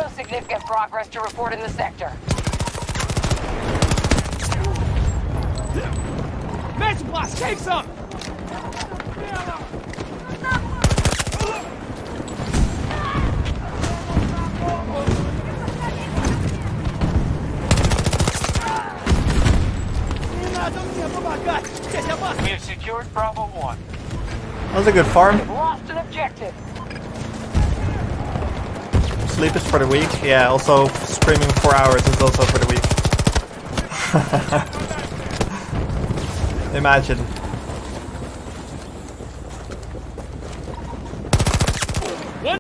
No significant progress to report in the sector. Mansion blast, take some! We have secured Bravo 1. That was a good farm. We've lost an objective. Sleep is for the weak. Yeah, also streaming 4 hours is also for the weak. Imagine.